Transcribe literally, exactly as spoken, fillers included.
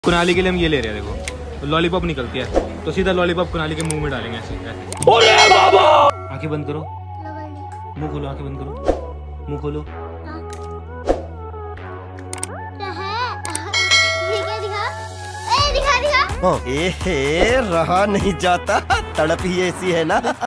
कुनाली के लिए हम ये ले रहे हैं, देखो लॉलीपॉप निकलती है तो सीधा लॉलीपॉप कुनाली के मुंह में डालेंगे ऐसे ऐसे। अरे बाबा! आंखें बंद करो, मुंह खोलो, आंखें बंद करो, मुंह खोलो। दिखा दिखा। ए रहा नहीं जाता, तड़प ही ऐसी है ना।